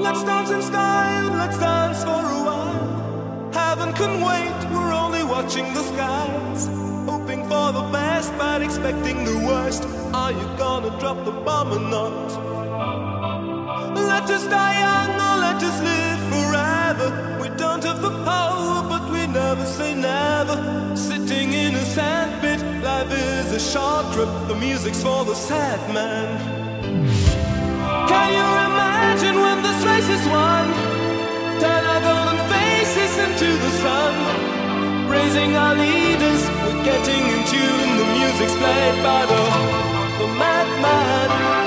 Let's dance in style, let's dance for a while. Heaven can wait, we're only watching the skies. Hoping for the best, but expecting the worst. Are you gonna drop the bomb or not? Let us die young or let us live forever. We don't have the power, but we never say never. Sitting in a sandpit, life is a short trip. The music's for the sad man. Can you imagine when this race is won? Turn our golden faces into the sun. Praising our leaders, we're getting in tune. The music's played by the madman.